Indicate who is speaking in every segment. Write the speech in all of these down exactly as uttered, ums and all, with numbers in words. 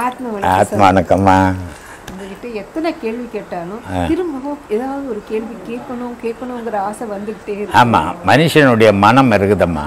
Speaker 1: ஆத்மா வணக்கம்மா.
Speaker 2: உங்ககிட்ட எத்தனை கேள்வி கேட்டாலும் திரும்பவும் ஏதாவது ஒரு கேள்வி கேட்கணும் கேட்கணுங்கிற ஆசை வந்துகிட்டே இருக்கு.
Speaker 1: ஆமாம், மனுஷனுடைய மனம் இருக்குதம்மா.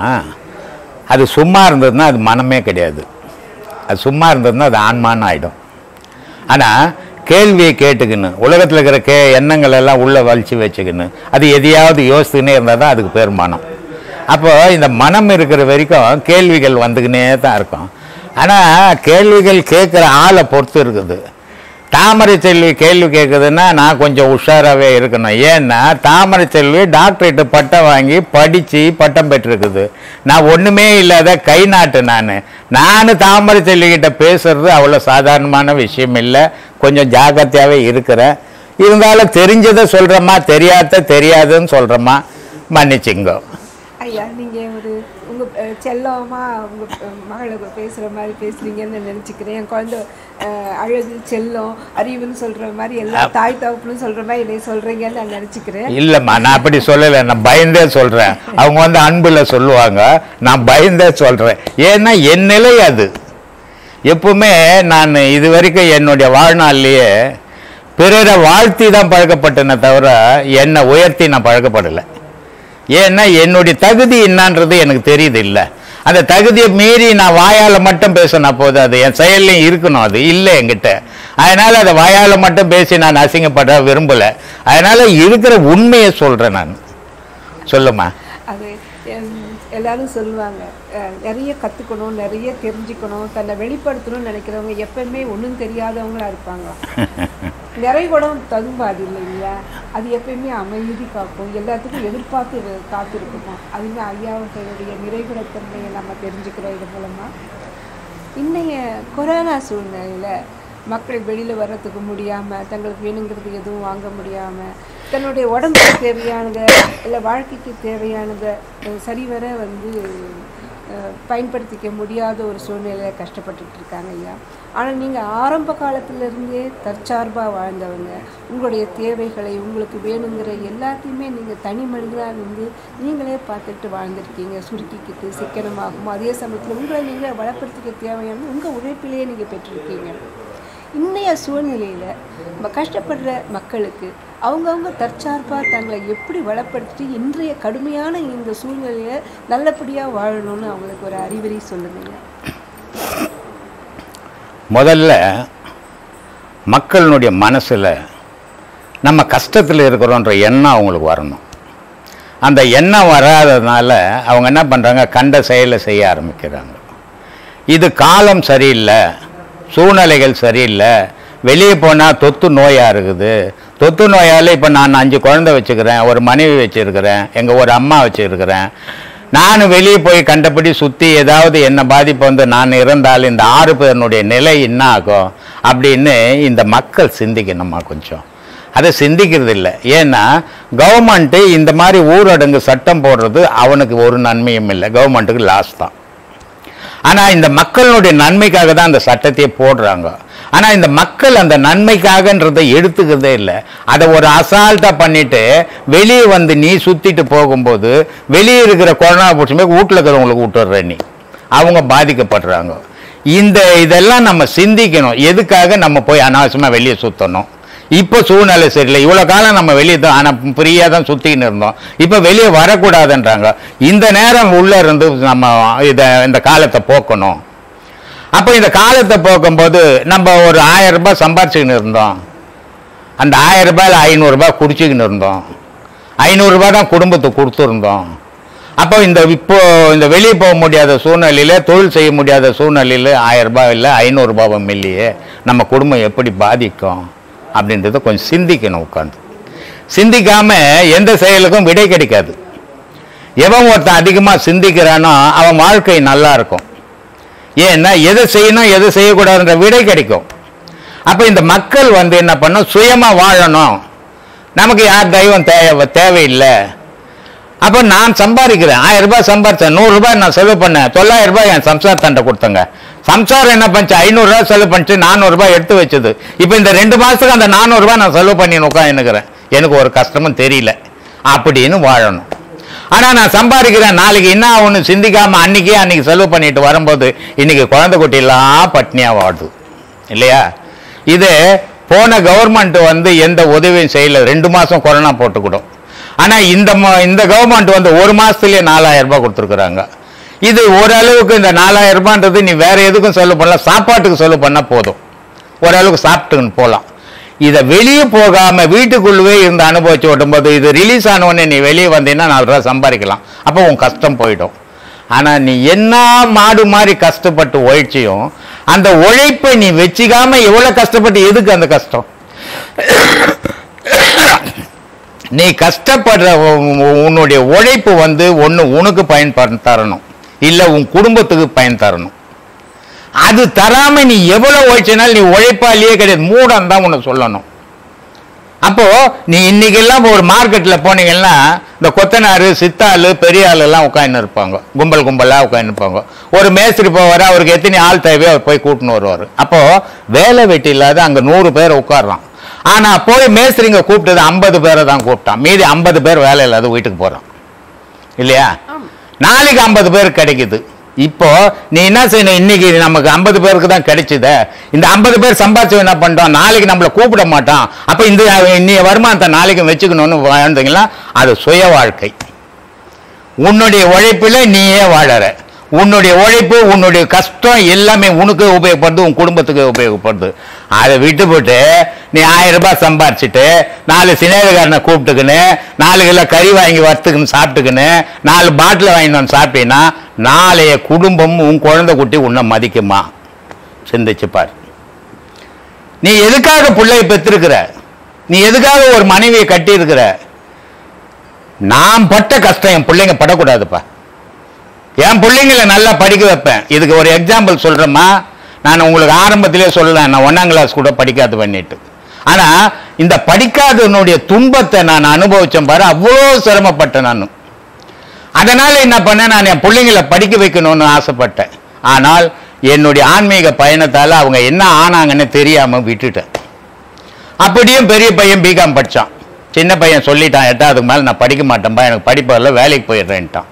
Speaker 1: அது சும்மா இருந்ததுன்னா அது மனமே கிடையாது. அது சும்மா இருந்ததுன்னா அது ஆன்மான்னு ஆகிடும். ஆனால் கேள்வியை கேட்டுக்கணும், உலகத்தில் இருக்கிற கே எண்ணங்கள் எல்லாம் உள்ளே வலிச்சு வச்சுக்கணும், அது எதையாவது யோசித்துக்கினே இருந்தால் தான் அதுக்கு பேர் மனம். அப்போது இந்த மனம் இருக்கிற வரைக்கும் கேள்விகள் வந்துக்கினே தான் இருக்கும். ஆனால் கேள்விகள் கேட்குற ஆளை பொறுத்து இருக்குது. தாமரை செல்வி கேள்வி கேட்குதுன்னா நான் கொஞ்சம் உஷாராகவே இருக்கணும். ஏன்னா தாமரை செல்வி டாக்டரேட்டு பட்டம் வாங்கி படித்து பட்டம் பெற்றிருக்குது. நான் ஒன்றுமே இல்லாத கை நாட்டு. நான் நான் தாமரை செல்விக்கிட்ட பேசுறது அவ்வளோ சாதாரணமான விஷயம் இல்லை. கொஞ்சம் ஜாக்கிரதையாகவே இருக்கிறேன். இருந்தாலும் தெரிஞ்சதை சொல்கிறோமா, தெரியாத தெரியாதுன்னு சொல்கிறோமா, மன்னிச்சிங்கோ.
Speaker 2: ஐயா, நீங்கள் ஒரு உங்கள் செல்லமா உங்கள் மகளை பேசுகிற மாதிரி பேசுகிறீங்கன்னு நினச்சிக்கிறேன். என் குழந்தை அழகு, செல்லம், அறிவுன்னு சொல்கிற மாதிரி எல்லாம் தாய் தகப்புன்னு சொல்கிற மாதிரி என்னை சொல்கிறீங்கன்னு நான் நினச்சிக்கிறேன்.
Speaker 1: இல்லைம்மா, நான் அப்படி சொல்லலை, நான் பயந்தே சொல்கிறேன். அவங்க வந்து அன்பில் சொல்லுவாங்க, நான் பயந்தே சொல்கிறேன். ஏன்னா என் நிலை அது. எப்பவுமே நான் இது வரைக்கும் என்னுடைய வாழ்நாள்லேயே பிறரை வாழ்த்தி தான் பழக்கப்பட்டேனே தவிர என்னை உயர்த்தி நான் பழக்கப்படலை. ஏன்னா என்னுடைய தகுதி என்னான்றது எனக்கு தெரியுது. இல்லை, அந்த தகுதியை மீறி நான் வாயால் மட்டும் பேசினா போது அது என் செயல்லையும் இருக்கணும். அது இல்லை என்கிட்ட. அதனால் அதை வாயால் மட்டும் பேசி நான் அசிங்கப்பட விரும்பலை. அதனால் இருக்கிற உண்மையை சொல்கிறேன் நான். சொல்லுமா.
Speaker 2: அது எல்லாரும் சொல்லுவாங்க, நிறைய கற்றுக்கணும், நிறைய தெரிஞ்சுக்கணும், தன்னை வெளிப்படுத்தணும்னு நினைக்கிறவங்க எப்பவுமே ஒன்றும் தெரியாதவங்களா இருப்பாங்க. நிறைகுடம் ததும்பாது இல்லைங்களா? அது எப்பயுமே அமைதி காக்கும், எல்லாத்துக்கும் எதிர்பார்த்து காத்திருக்குமா. அதுவுமே ஐயாவுடைய நிறைகுடத்தன்மையை நம்ம தெரிஞ்சுக்கிறோம் இது மூலமாக. இன்றைய கொரோனா சூழ்நிலையில் மக்கள் வெளியில் வர்றதுக்கு முடியாமல், தங்களுக்கு வேணுங்கிறது எதுவும் வாங்க முடியாமல், தன்னுடைய உடம்புக்கு தேவையானதை இல்லை வாழ்க்கைக்கு தேவையானதை சரிவர வந்து பயன்படுத்திக்க முடியாத ஒரு சூழ்நிலையில் கஷ்டப்பட்டுட்டு இருக்காங்க ஐயா. ஆனால் நீங்கள் ஆரம்ப காலத்திலேருந்தே தற்சார்பாக வாழ்ந்தவங்க. உங்களுடைய தேவைகளை, உங்களுக்கு வேணுங்கிற எல்லாத்தையுமே நீங்கள் தனி மனிதனாக இருந்து நீங்களே பார்த்துட்டு வாழ்ந்துருக்கீங்க. சுருக்கிக்கிட்டு சிக்கனமாகும், அதே சமயத்தில் உங்களை நீங்கள் வளப்படுத்திக்க தேவையான உங்கள் உழைப்பிலேயே நீங்கள் பெற்றிருக்கீங்க. இன்றைய சூழ்நிலையில் நம்ம கஷ்டப்படுற மக்களுக்கு அவங்கவுங்க தற்சார்பாக தங்களை எப்படி வளப்படுத்தி இன்றைய கடுமையான இந்த சூழ்நிலையை நல்லபடியாக வாழணும்னு அவங்களுக்கு ஒரு அறிவுரை சொல்லுங்க.
Speaker 1: முதல்ல மக்களுடைய மனசில் நம்ம கஷ்டத்தில் இருக்கிறோன்ற எண்ணம் அவங்களுக்கு வரணும். அந்த எண்ணம் வராததுனால அவங்க என்ன பண்ணுறாங்க, கண்ட செயலை செய்ய ஆரம்பிக்கிறாங்க. இது காலம் சரியில்லை, சூழ்நிலைகள் சரியில்லை, வெளியே போனால் தொத்து நோயாக இருக்குது. தொத்து நோயால் இப்போ நான் அஞ்சு குழந்தை வச்சுக்கிறேன், ஒரு மனைவி வச்சுருக்கிறேன், எங்கள் ஒரு அம்மா வச்சுருக்கிறேன். நான் வெளியே போய் கண்டபடி சுற்றி ஏதாவது என்ன பாதிப்பு வந்து நான் இறந்தால் இந்த ஆறு பேருனுடைய நிலை என்ன ஆகும் அப்படின்னு இந்த மக்கள் சிந்திக்கணுமா. கொஞ்சம் அதை சிந்திக்கிறது இல்லை. ஏன்னா கவர்மெண்ட்டு இந்த மாதிரி ஊரடங்கு சட்டம் போடுறது அவனுக்கு ஒரு நன்மையும் இல்லை, கவர்மெண்ட்டுக்கு லாஸ் தான். ஆனால் இந்த மக்களுடைய நன்மைக்காக தான் அந்த சட்டத்தையே போடுறாங்க. ஆனால் இந்த மக்கள் அந்த நன்மைக்காகன்றதை எடுத்துக்கிறதே இல்லை. அதை ஒரு அசால்ட்டாக பண்ணிவிட்டு வெளியே வந்து நீ சுற்றிட்டு போகும்போது வெளியே இருக்கிற கொரோனா பிடிச்சுமே வீட்டில் இருக்கிறவங்களுக்கு விட்டுடுற நீ, அவங்க பாதிக்கப்படுறாங்க. இந்த இதெல்லாம் நம்ம சிந்திக்கணும். எதுக்காக நம்ம போய் அனாவசியமாக வெளியே சுற்றணும்? இப்போ சூழ்நிலை சரியில்லை. இவ்வளோ காலம் நம்ம வெளியே தான் ஆனால் ஃப்ரீயாக தான் சுற்றிக்கின்னு இருந்தோம். இப்போ வெளியே வரக்கூடாதுன்றாங்க. இந்த நேரம் உள்ளே இருந்து நம்ம இதை இந்த காலத்தை போக்கணும். அப்போ இந்த காலத்தை போக்கும்போது நம்ம ஒரு ஆயிரம் ரூபாய் சம்பாரிச்சுக்கின்னு இருந்தோம். அந்த ஆயிரம் ரூபாயில் ஐநூறுரூபா குடிச்சிக்கின்னு இருந்தோம். ஐநூறுரூபா தான் குடும்பத்துக்கு கொடுத்துருந்தோம். அப்போ இந்த இப்போ இந்த வெளியே போக முடியாத சூழ்நிலையில், தொழில் செய்ய முடியாத சூழ்நிலையில் ஆயிரம் ரூபாய் இல்லை ஐநூறுரூபாவை மில்லியே நம்ம குடும்பம் எப்படி பாதிக்கும் அப்படின்றத கொஞ்சம் சிந்திக்கணும். உட்காந்து சிந்திக்காமல் எந்த செயலுக்கும் விடை கிடைக்காது. எவன் ஒருத்தன் அதிகமாக சிந்திக்கிறானோ அவன் வாழ்க்கை நல்லா இருக்கும். ஏன்னா எதை செய்யணும் எதை செய்யக்கூடாதுன்ற விடை கிடைக்கும். அப்போ இந்த மக்கள் வந்து என்ன பண்ணணும், சுயமாக வாழணும். நமக்கு யார் தெய்வம் தேவை தேவையில்லை. அப்போ நான் சம்பாதிக்கிறேன், ஆயிரம் ரூபாய் சம்பாதிச்சேன், நூறுரூபாய் நான் செலவு பண்ணேன், தொள்ளாயிரம் ரூபாய் என் சம்சாரத்தண்டை கொடுத்தங்க. சம்சாரம் என்ன பண்ணிச்சு, ஐநூறுரூவா செலவு பண்ணிச்சு, நானூறுரூபா எடுத்து வச்சுது. இப்போ இந்த ரெண்டு மாதத்துக்கு அந்த நானூறுரூவா நான் செலவு பண்ணி உட்காந்துக்கிறேன், எனக்கு ஒரு கஷ்டமும் தெரியல அப்படின்னு வாழணும். ஆனால் நான் சம்பாதிக்கிறேன், நாளைக்கு என்ன ஒன்று சிந்திக்காமல் அன்றைக்கே அன்றைக்கி செலவு பண்ணிட்டு வரும்போது இன்றைக்கி குழந்தை குட்டியெல்லாம் பட்னியாக வாடுது. இல்லையா? இது போன கவர்மெண்ட் வந்து எந்த உதவியும் செய்யல, ரெண்டு மாதம் கொரோனா போட்டுக்கூடும். ஆனால் இந்த இந்த கவர்மெண்ட் வந்து ஒரு மாதத்துலேயே நாலாயிரம் ரூபாய் கொடுத்துருக்குறாங்க. இது ஓரளவுக்கு இந்த நாலாயிரம் ரூபான்றது நீ வேற எதுக்கும் செலவு பண்ணலாம், சாப்பாட்டுக்கு செலவு பண்ணால் போதும், ஓரளவுக்கு சாப்பிட்டுன்னு போகலாம். இதை வெளியே போகாமல் வீட்டுக்குள்ளவே இருந்து அனுபவிச்சு ஓட்டும்போது இது ரிலீஸ் ஆனவொடனே நீ வெளியே வந்தீங்கன்னா நாலு ரூபா சம்பாதிக்கலாம், அப்போ உன் கஷ்டம் போயிடும். ஆனால் நீ என்ன மாடு மாதிரி கஷ்டப்பட்டு உழைச்சியும் அந்த உழைப்பை நீ வச்சுக்காம எவ்வளோ கஷ்டப்பட்டு எதுக்கு அந்த கஷ்டம்? நீ கஷ்டப்படுற உன்னுடைய உழைப்பு வந்து ஒன்று உனக்கு பயன் தரணும், இல்லை உன் குடும்பத்துக்கு பயன் தரணும். அது தராம நீ எவ்வளவு உழைச்சினாலும் நீ உழைப்பாளியே கிடையாது, மூடம் தான் உனக்கு சொல்லணும். அப்போ நீ இன்னைக்கெல்லாம் ஒரு மார்க்கெட்ல போனீங்கன்னா இந்த கொத்தனாரு சித்தாளு பெரிய ஆளு எல்லாம் உட்காந்து இருப்பாங்க, கும்பல் கும்பலா உட்காந்து இருப்பாங்க. ஒரு மேஸ்திரி போவார், அவருக்கு எத்தனை ஆள் தேவையோ அவர் போய் கூட்டின்னு வருவார். அப்போ வேலை வெட்டி இல்லாத அங்க நூறு பேர் உட்காடுறான். ஆனா போய் மேஸ்திரிங்க கூப்பிட்டது ஐம்பது பேரை தான் கூப்பிட்டான், மீதி ஐம்பது பேர் வேலை இல்லாத வீட்டுக்கு போறான் இல்லையா? நாளைக்கு ஐம்பது பேர் கிடைக்குது. இப்போ நீ என்ன செய்யணும், இன்னைக்கு நமக்கு ஐம்பது பேருக்கு தான் கிடைச்சத, இந்த ஐம்பது பேர் சம்பாதிச்சு என்ன பண்றோம், நாளைக்கு நம்மளை கூப்பிட மாட்டான். அப்ப இந்த இன்னைய வருமானத்தை நாளைக்கு வச்சுக்கணும்னு வாழ்ந்தீங்களா, அது சுய வாழ்க்கை. உன்னுடைய உழைப்புல நீயே வாழற, உன்னுடைய உழைப்பு உன்னுடைய கஷ்டம் எல்லாமே உனக்கு உபயோகப்படுது, உன் குடும்பத்துக்கு உபயோகப்படுது. அதை விட்டு போட்டு நீ ஆயிரம் ரூபாய் சம்பாரிச்சுட்டு நாலு சிநேகக்காரனை கூப்பிட்டுக்குன்னு நாலு கிலோ கறி வாங்கி வறுத்துக்குன்னு சாப்பிட்டுக்குன்னு நாலு பாட்டில் வாங்கிட்டு வந்து சாப்பிட்டீங்கன்னா நாளைய குடும்பம் உன் குழந்தை குட்டி உன்னை மதிக்குமா? சிந்திச்சு பாரு. நீ எதுக்காக பிள்ளையை பெற்றிருக்கிற, நீ எதுக்காக ஒரு மனைவியை கட்டி இருக்கிற? நான் பட்ட கஷ்டம் என் பிள்ளைங்க படக்கூடாதுப்பா. என் பிள்ளைங்களை நல்லா படிக்க வைப்பேன். இதுக்கு ஒரு எக்ஸாம்பிள் சொல்றேம்மா, நான் உங்களுக்கு ஆரம்பத்திலே சொல்லலாம், நான் ஒன்னாம் கிளாஸ் கூட படிக்காது பண்ணிட்டு. ஆனா இந்த படிக்காதனுடைய துன்பத்தை நான் அனுபவிச்சேன் பாரு, அவ்வளோ சிரமப்பட்டேன் நான். அதனால என்ன பண்ணேன், நான் என் பிள்ளைங்களை படிக்க வைக்கணும்னு ஆசைப்பட்டேன். ஆனால் என்னுடைய ஆன்மீக பயணத்தால் அவங்க என்ன ஆனாங்கன்னு தெரியாம விட்டுட்டேன். அப்படியும் பெரிய பையன் பிகாம் படித்தான், சின்ன பையன் சொல்லிட்டான் எட்டாவதுக்கு மேலே நான் படிக்க மாட்டேன்பா, எனக்கு படிப்பதில் வேலைக்கு போயிடுறேன்ட்டான்.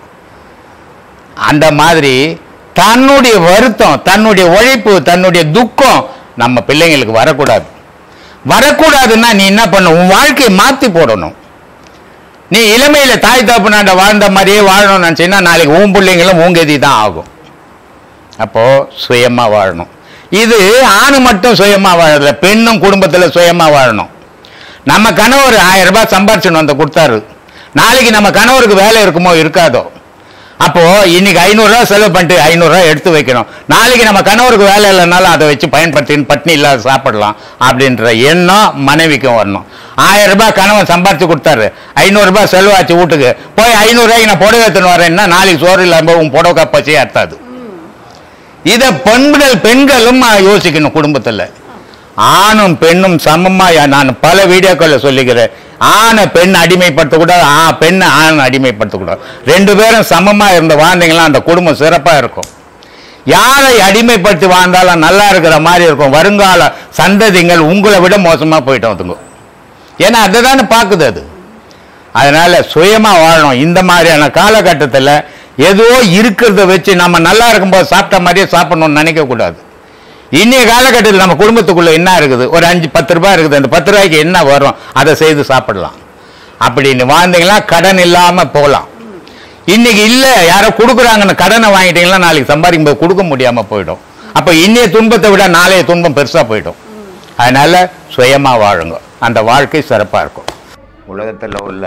Speaker 1: அந்த மாதிரி தன்னுடைய வருத்தம், தன்னுடைய உழைப்பு, தன்னுடைய துக்கம் நம்ம பிள்ளைங்களுக்கு வரக்கூடாது. வரக்கூடாதுன்னா நீ என்ன பண்ணணும், உன் வாழ்க்கையை மாற்றி போடணும். நீ இளமையில தாய் தகப்பனாண்ட வாழ்ந்த மாதிரியே வாழணும்னு நினச்சின்னா நாளைக்கு உன் பிள்ளைங்களும் உங்கதி தான் ஆகும். அப்போ சுயமா வாழணும். இது ஆணு மட்டும் சுயமா வாழல, பெண்ணும் குடும்பத்துல சுயமா வாழணும். நம்ம கணவர் ஆயிரம் ரூபாய் சம்பாரிச்சுன்னு வந்து கொடுத்தாரு, நாளைக்கு நம்ம கணவருக்கு வேலை இருக்குமோ இருக்காதோ. அப்போ இன்னைக்கு ஐநூறு ரூபாய் செலவு பண்ணிட்டு ஐநூறு ரூபாய் எடுத்து வைக்கணும், நாளைக்கு நம்ம கணவருக்கு வேலை இல்லைனாலும் அதை வச்சு பயன்படுத்தி பட்னி இல்லாத சாப்பிடலாம் அப்படின்ற எண்ணம் மனைவிக்கும் வரணும். ஆயிரம் ரூபாய் கணவன் சம்பாரிச்சு கொடுத்தாரு, ஐநூறு ரூபாய் செலவாச்சு வீட்டுக்கு போய் ஐநூறு ரூபாய்க்கு நான் புடவை எடுத்துன்னு வரேன்னா நாளைக்கு சோறு இல்லாம உன் புடவை பச்சையே அர்த்தாது. இதை பெண்கள் பெண்களும் யோசிக்கணும். குடும்பத்தில் ஆணும் பெண்ணும் சமமா, நான் பல வீடியோக்களை சொல்லிக்கிறேன், ஆணை பெண் அடிமைப்படுத்தக்கூடாது, ஆ பெண்ணை ஆண் அடிமைப்படுத்தக்கூடாது. ரெண்டு பேரும் சமமா இருந்த வாழ்ந்தீங்களா அந்த குடும்பம் சிறப்பா இருக்கும். யாரை அடிமைப்படுத்தி வாழ்ந்தாலும் நல்லா இருக்கிற மாதிரி இருக்கும். வருங்கால சந்ததிகள் உங்களை விட மோசமா போயிட்டு வந்துங்க. ஏன்னா அதுதானே பார்க்குது அது. அதனால சுயமா வாழணும். இந்த மாதிரியான காலகட்டத்தில் ஏதோ இருக்கிறத வச்சு நம்ம நல்லா இருக்கும்போது சாப்பிட்ட மாதிரியே சாப்பிடணும்னு நினைக்க கூடாது. இன்னைய காலகட்டத்தில் நம்ம குடும்பத்துக்குள்ள என்ன இருக்குது, ஒரு அஞ்சு பத்து ரூபாய் இருக்குது, அந்த பத்து ரூபாய்க்கு என்ன வரும் அதை செய்து சாப்பிடலாம். அப்படின்னு வாழ்ந்தீங்களா கடன் இல்லாம போகலாம். இன்னைக்கு இல்ல யாரோ கொடுக்குறாங்கன்னு கடனை வாங்கிட்டீங்களா நாளைக்கு சம்பாதிக்கும் போது கொடுக்க முடியாம போயிடும். அப்ப இன்னைய துன்பத்தை விட நாளைய துன்பம் பெருசா போயிடும். அதனால சுயமா வாழுங்க, அந்த வாழ்க்கை சிறப்பா இருக்கும். உலகத்தில் உள்ள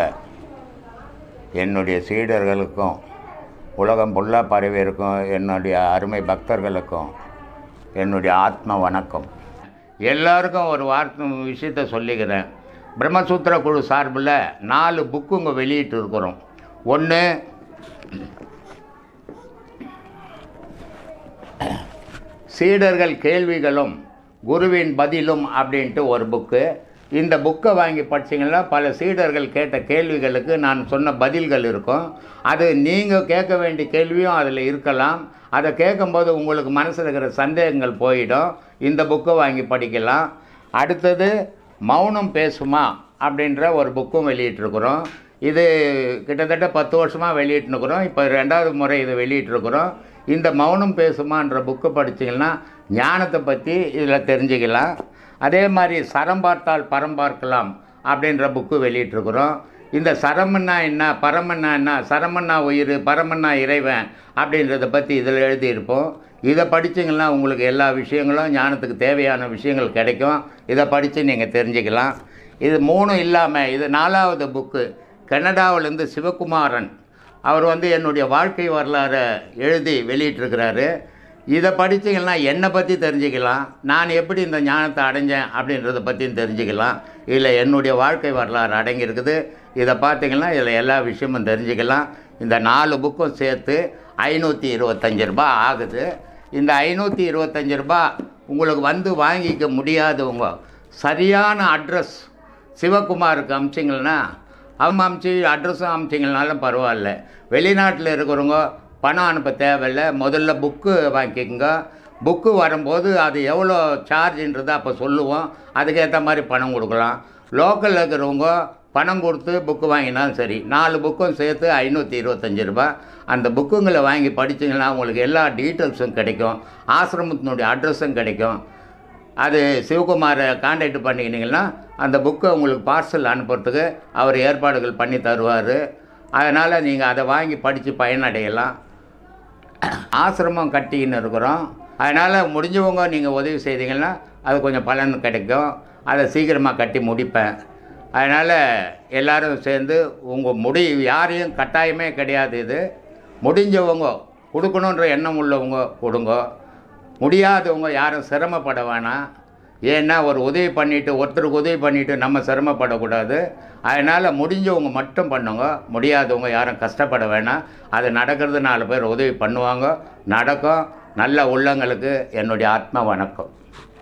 Speaker 1: என்னுடைய சீடர்களுக்கும் உலகம் ஃபுல்லா பரவி இருக்கும் என்னுடைய அருமை பக்தர்களுக்கும் என்னுடைய ஆத்ம வணக்கம். எல்லாருக்கும் ஒரு வார்த்தை விஷயத்தை சொல்லிக்கிறேன். பிரம்மசூத்திர குழு சார்பில் நாலு புக்கு இங்கே வெளியிட்டு இருக்கிறோம். ஒன்று சீடர்கள் கேள்விகளும் குருவின் பதிலும் அப்படின்ட்டு ஒரு புக்கு. இந்த புக்கை வாங்கி படிச்சிங்கன்னா பல சீடர்கள் கேட்ட கேள்விகளுக்கு நான் சொன்ன பதில்கள் இருக்கும். அது நீங்கள் கேட்க வேண்டிய கேள்வியும் அதில் இருக்கலாம். அதை கேட்கும்போது உங்களுக்கு மனசில் இருக்கிற சந்தேகங்கள் போயிடும். இந்த புக்கை வாங்கி படிக்கலாம். அடுத்தது மௌனம் பேசுமா அப்படின்ற ஒரு புக்கும் வெளியிட்டிருக்கிறோம். இது கிட்டத்தட்ட பத்து வருஷமாக வெளியிட்டுருக்குறோம். இப்போ ரெண்டாவது முறை இது வெளியிட்டிருக்கிறோம். இந்த மௌனம் பேசுமான்ற புக்கு படிச்சிங்கன்னா ஞானத்தை பற்றி இதில் தெரிஞ்சுக்கலாம். அதே மாதிரி சரம் பார்த்தால் பரம் பார்க்கலாம் அப்படின்ற புக்கு வெளியிட்டிருக்கிறோம். இந்த சரமன்னா என்ன, பரமன்னா என்ன, சரமன்னா உயிர், பரமன்னா இறைவன் அப்படின்றத பற்றி இதில் எழுதியிருப்போம். இதை படிச்சிங்கன்னா உங்களுக்கு எல்லா விஷயங்களும் ஞானத்துக்கு தேவையான விஷயங்கள் கிடைக்கும். இதை படித்து நீங்கள் தெரிஞ்சுக்கலாம். இது மூணும் இல்லாமல் இது நாலாவது புக்கு கனடாவிலேருந்து சிவகுமாரன் அவர் வந்து என்னுடைய வாழ்க்கை வரலாறை எழுதி வெளியிட்டிருக்கிறாரு. இதை படிச்சிங்கன்னா என்னை பற்றி தெரிஞ்சுக்கலாம், நான் எப்படி இந்த ஞானத்தை அடைஞ்சேன் அப்படின்றத பற்றியும் தெரிஞ்சுக்கலாம். இதில் என்னுடைய வாழ்க்கை வரலாறு அடங்கியிருக்குது. இதை பார்த்திங்கன்னா இதில் எல்லா விஷயமும் தெரிஞ்சுக்கலாம். இந்த நாலு புக்கும் சேர்த்து ஐநூற்றி இருபத்தஞ்சி ரூபா ஆகுது. இந்த ஐநூற்றி இருபத்தஞ்சி ரூபா உங்களுக்கு வந்து வாங்கிக்க முடியாதவங்க சரியான அட்ரஸ் சிவகுமாருக்கு அமிச்சிங்கன்னா அவங்க அமிச்சு அட்ரஸும் அமிச்சிங்கனாலும் பரவாயில்ல. வெளிநாட்டில் இருக்கிறவங்க பணம் அனுப்ப தேவையில்லை. முதல்ல புக்கு வாங்கிக்கோங்க. புக்கு வரும்போது அது எவ்வளோ சார்ஜின்றது அப்போ சொல்லுவோம். அதுக்கேற்ற மாதிரி பணம் கொடுக்கலாம். லோக்கலில் இருக்கிறவங்க பணம் கொடுத்து புக்கு வாங்கினாலும் சரி. நாலு புக்கும் சேர்த்து ஐநூற்றி இருபத்தஞ்சி ரூபா. அந்த புக்குங்களை வாங்கி படிச்சிங்கன்னா உங்களுக்கு எல்லா டீட்டெயில்ஸும் கிடைக்கும். ஆசிரமத்தினுடைய அட்ரஸும் கிடைக்கும். அது சிவகுமாரை கான்டாக்ட் பண்ணிக்கினீங்கன்னா அந்த புக்கை உங்களுக்கு பார்சல் அனுப்புறதுக்கு அவர் ஏற்பாடுகள் பண்ணி தருவார். அதனால் நீங்கள் அதை வாங்கி படித்து பயனடையலாம். ஆசிரமம் கட்டின்னு இருக்கிறோம். அதனால் முடிஞ்சவங்க நீங்கள் உதவி செய்தீங்கன்னா அது கொஞ்சம் பலன் கிடைக்கும். அதை சீக்கிரமாக கட்டி முடிப்பேன். அதனால் எல்லோரும் சேர்ந்து உங்கள் முடி யாரையும் கட்டாயமே கிடையாது. இது முடிஞ்சவங்க கொடுக்கணுன்ற எண்ணம் உள்ளவங்க கொடுங்க. முடியாதவங்க யாரும் சிரமப்பட வேணாம். ஏன்னா ஒரு உதவி பண்ணிவிட்டு ஒருத்தருக்கு உதவி பண்ணிவிட்டு நம்ம சிரமப்படக்கூடாது. அதனால் முடிஞ்சவங்க மட்டும் பண்ணுங்க. முடியாதவங்க யாரும் கஷ்டப்பட வேணாம். அது நடக்கிறது நாலு பேர் உதவி பண்ணுவாங்க, நடக்கும். நல்ல உள்ளங்களுக்கு என்னுடைய ஆத்ம வணக்கம்.